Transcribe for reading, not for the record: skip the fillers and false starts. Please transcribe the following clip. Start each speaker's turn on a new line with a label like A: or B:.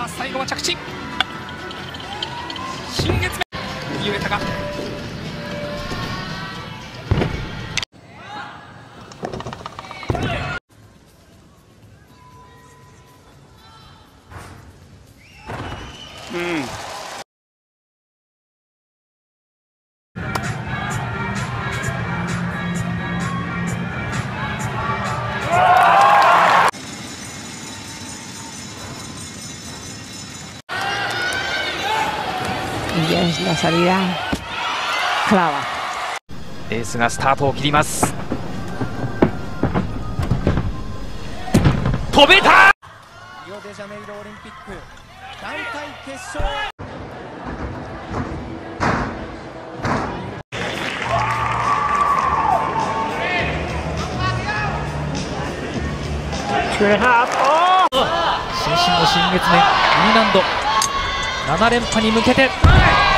A: あ最後は着地新月目右上田が
B: Y ya es la salida clava.
A: レースがスタートを切ります。飛べた。
C: リオデジャネイロオリンピック団体決勝。
A: 新進の新月面 E 難度7連覇に向けて